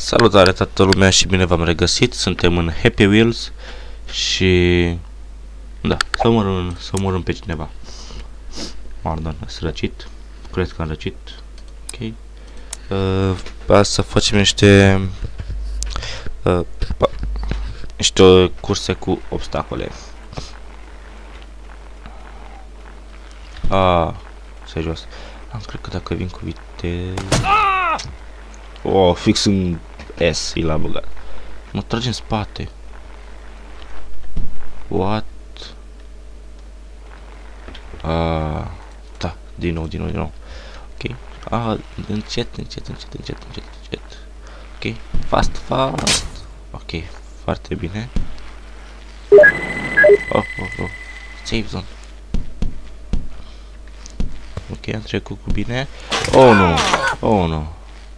Salutare toată lumea și bine v-am regăsit. Suntem în Happy Wheels și da, să omorâm pe cineva. Pardon, răcit. Cred că am răcit. Ok. Azi să facem niște curse cu obstacole. Serios. Cred că dacă vin cu viteză. Oh, fix în S i l-a băgat. Mă trage în spate. What? Da, din nou. Ok. Încet. Ok, fast. Ok, foarte bine. Oh. Safe zone. Ok, am trecut cu bine. Oh, nu.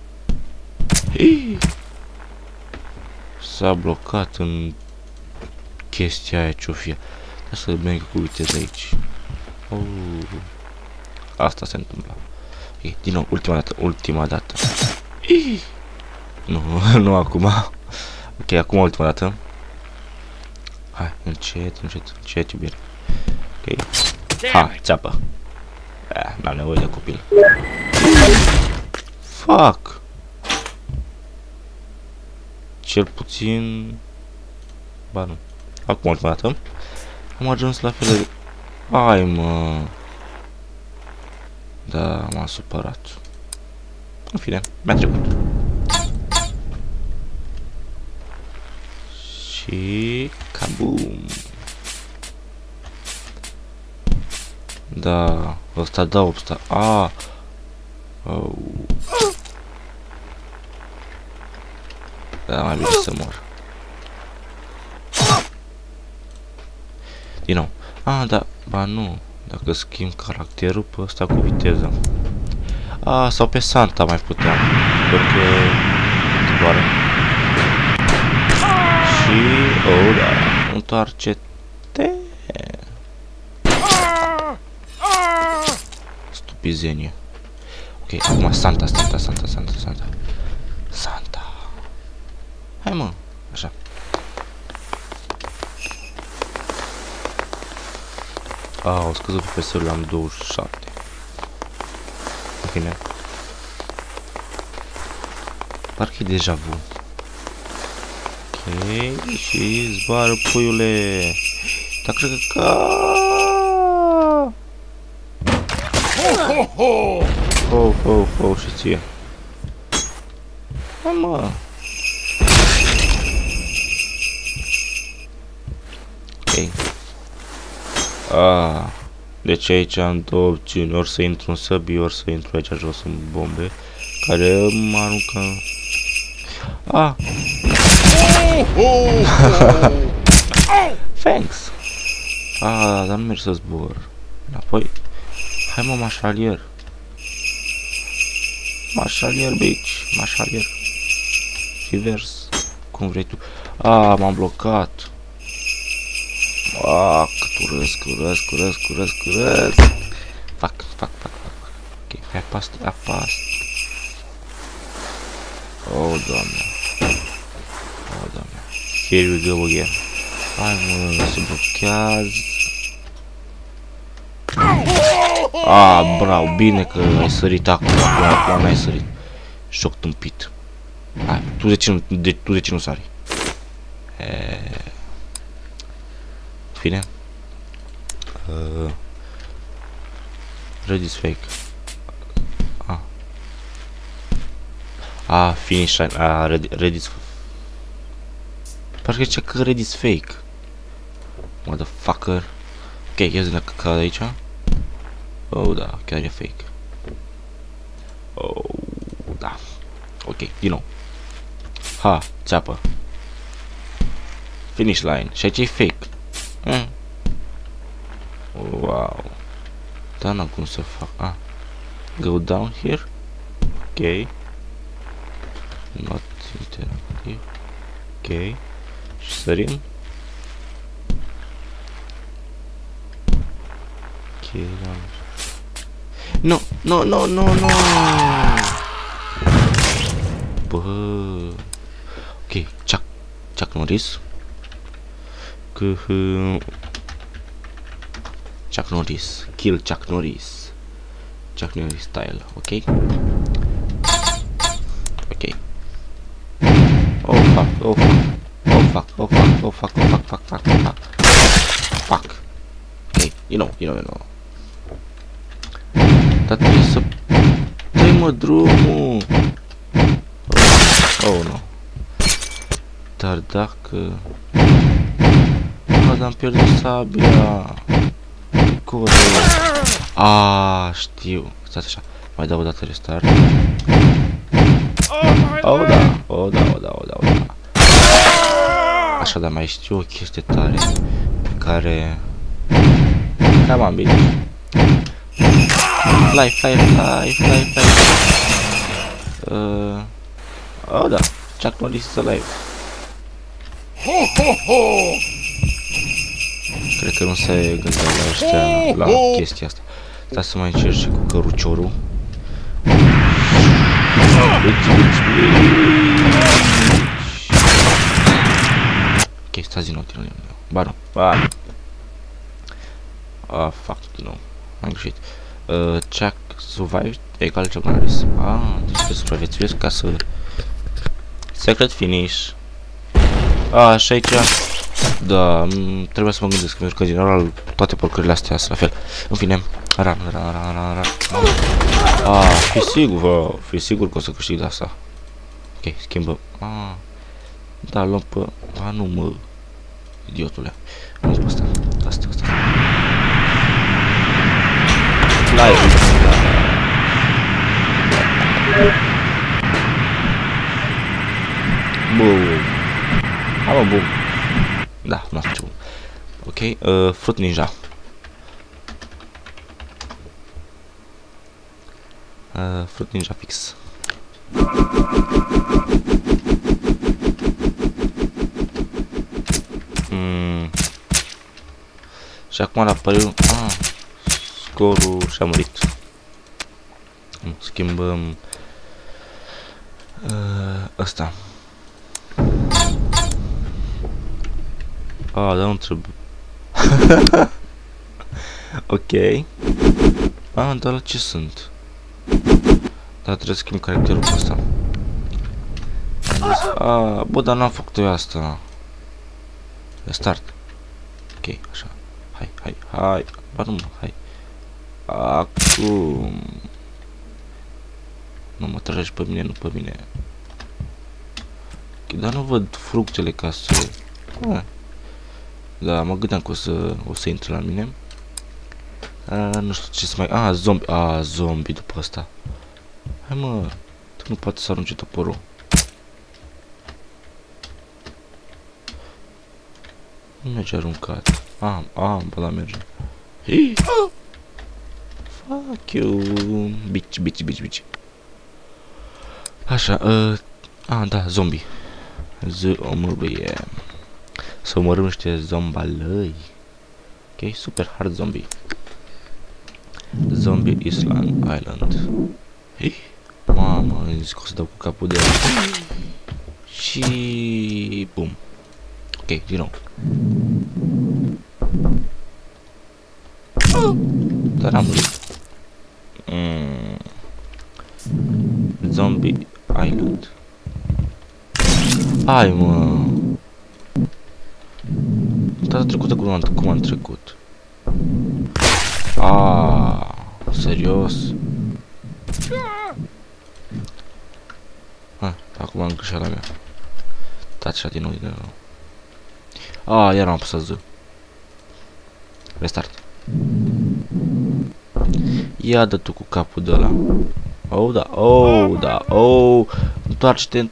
S-a blocat în chestia aia ce-o fie. Hai să merg cu viteză aici. Asta se întâmplă. Ok, din nou, ultima dată. Nu acum. Ok, acum ultima dată. Hai, încet, iubire. Ok. Ha, țeapă. N-am nevoie de copil. Fuck. Cel puțin... Ba nu. Acum ultima dată. Am ajuns la fel de... Hai mă. Da, m-am supărat. În fine, mi-a trecut. Și... Kaboom! Da, ăsta da obstacol. Da, mai bine să mor. Din nou. Da, ba nu. Dacă schimb caracterul pe ăsta cu viteză. Sau pe Santa mai puteam. Pentru că doare. Și, da, întoarce-te. Stupizenie. Ok, acum Santa. Hai mă, așa. Au scăzut pe PS-ul, am 27. În fine. Parcă e deja vu. Ok, și zboară puiule. Dar cred că... Oh, și ție. Hai mă. Deci aici am două opțiuni, ori să intru în săbii, ori să intru aici jos în bombe, care mă aruncă... Thanks! Dar nu merg să zbor. Apoi, hai mă, mașalier. Mașalier, bitch, mașalier. Revers, cum vrei tu. M-am blocat. Cât urăsc. Fac. Ok, apasă. Oh, doamne. Here we go again. Hai mă, se blochează. Bravo, bine că ai sărit acum n-ai sărit. Șoc tâmpit. Hai, tu de ce nu sari? Fine. Red is fake. Finish line. Red is... Parcă zice că red is fake. Motherfucker. Ok, ia zi dacă cad aici. Da, chiar e fake. Da. Ok, din nou. Țeapă. Finish line. Și aici e fake. Wow. Da, n-am cum să fac. Go down here. Ok. Not interactive. Ok. Și sărim. Ok, no. Bă. Chuck Norris. Chuck Norris. Kill Chuck Norris. Chuck Norris style, ok? Ok. Oh fuck, oh fuck. Oh fuck, oh fuck, oh fuck, oh fuck, fuck, fuck, fuck. Fuck. Ok, you know. Dar trebuie să... Dă-i mă drumul! Oh, no. Dar dacă... Dar am pierdut sabia. Codul. Știu. Stați așa. Mai dau o dată restart. Oh da. Așa, dar mai știu o chestie tare pe care... Come on, bitch. Fly. Oh da, Chuck Norris is alive. Cred că nu se gândea la ăștia, la chestia asta. Stai să mai încerc și cu căruciorul. Ok, stați din nou. Ba nu. Fuck, din nou. Am greșit. Chuck survived egal Chuck Norris. Deci trebuie să supraviețuiesc ca să... Secret finish. Și aici... Da, trebuie să mă gândesc, pentru că în general toate porcările astea sunt la fel. În fine, ran. Fi sigur că o să câștig de asta. Ok, schimbăm. Da, luăm pe... nu mă... Idiotule. Luăm pe asta. Asta. Live. Bum. Da, nu a făcut. Ok, Fruit Ninja. Fruit Ninja fix. Și acum la pariu... Scorul și-a murit. Schimbăm... ăsta. Dar nu trebuie. Ok. Dar la ce sunt? Dar trebuie să schimb caracterul pe ăsta. Bă, dar n-am făcut eu asta. Restart. Ok, așa. Hai. Ba nu, hai. Acum. Nu mă tragi pe mine, nu pe mine. Ok, dar nu văd fructele ca să... Da, mă gândeam că o să intre la mine. Nu știu ce să mai... zombie. Zombie după asta. Hai mă, tu nu poate să arunce toporul. Nu merge aruncat. Bă, da, merge. Fuck you. Bitch. Așa, da, zombie. Zombie. Să omorâm niște zombalăi. Ok, super hard zombie. Zombie Island. Mamă, am zis că o să dau cu capul de ăla. Și... bum. Ok, din nou. Dar am murit. Zombie Island. Hai, mă. Data trecută cum am trecut? Serios? Acum am greșeala mea. Dați așa din nou. Iar am apăsat Z. Restart. Ia dă tu cu capul de ăla. Da. Întoarce-te.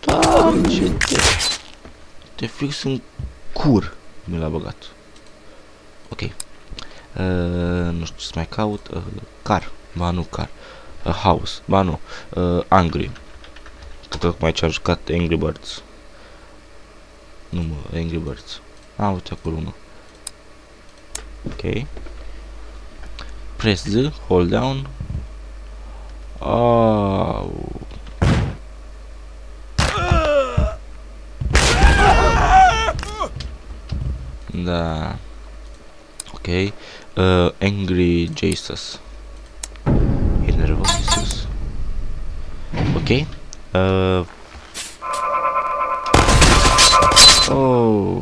Te fix în cur. Mi l-a băgat. Ok. Nu știu ce să mai caut. Car. Ba nu car. House. Ba nu. Angry. Cred că acum aici a jucat Angry Birds. Nu mă, Angry Birds. Uite acolo unul. Ok. Press Z, hold down. Da. Ok. Angry Jesus. E nervos Jesus. Ok. Oh.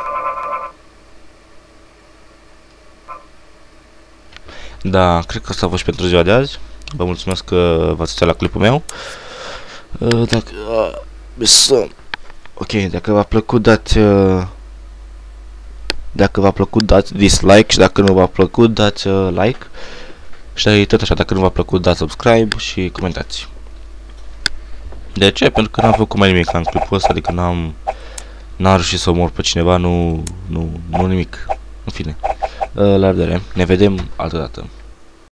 Da, cred că asta a fost pentru ziua de azi. Vă mulțumesc că v-ați uitat la clipul meu. Ok, dacă v-a plăcut dați dislike și dacă nu v-a plăcut dați like. Și tot așa, dacă nu v-a plăcut dați subscribe și comentați. De ce? Pentru că n-am făcut mai nimic în clipul ăsta, adică n-am reușit să omor pe cineva, nu nimic. În fine. La revedere. Ne vedem altă dată.